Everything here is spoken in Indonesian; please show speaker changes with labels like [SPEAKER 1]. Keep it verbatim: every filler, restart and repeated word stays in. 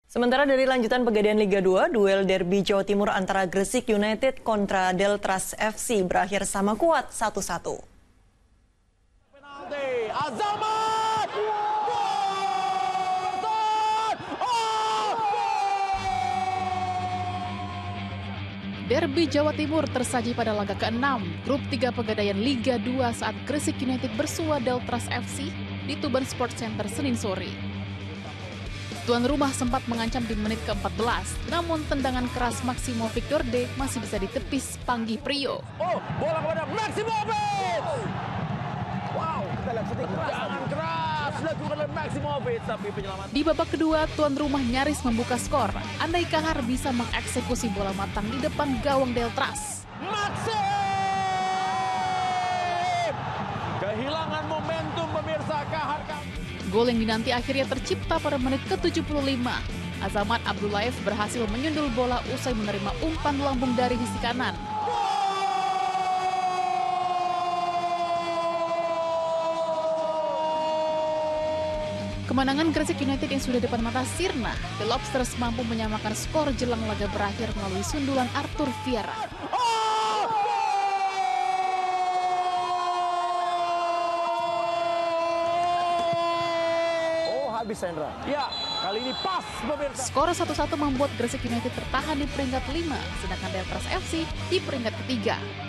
[SPEAKER 1] Sementara dari lanjutan Pegadaian Liga dua, duel derby Jawa Timur antara Gresik United kontra Deltras F C berakhir sama kuat satu satu.
[SPEAKER 2] Penalti, Azamat!
[SPEAKER 3] Derby Jawa Timur tersaji pada laga keenam Grup tiga Pegadaian Liga dua saat Gresik United bersua Deltras F C di Tuban Sports Center Senin sore. Tuan rumah sempat mengancam di menit ke empat belas, namun tendangan keras Maximo Victor D masih bisa ditepis Panggi Prio.
[SPEAKER 2] Oh, bola kepada Maximovic! Wow, kita lihat shooting keras. Tendangan keras dilakukan oleh Maximovic, tapi penyelamat.
[SPEAKER 3] Di babak kedua, tuan rumah nyaris membuka skor. Andai Kahar bisa mengeksekusi bola matang di depan gawang Deltras.
[SPEAKER 2] Maxim! Kehilangan momentum pemirsa Kahar.
[SPEAKER 3] Gol yang dinanti akhirnya tercipta pada menit ke tujuh puluh lima. Azamat Abdullayev berhasil menyundul bola usai menerima umpan lambung dari sisi kanan. Kemenangan Gresik United yang sudah depan mata sirna, The Lobsters mampu menyamakan skor jelang laga berakhir melalui sundulan Arthur Vieira.
[SPEAKER 2] Habis Sandra. Ya, kali ini pas pemirsa.
[SPEAKER 3] Skor satu satu membuat Gresik United tertahan di peringkat lima, sedangkan Deltras F C di peringkat ketiga.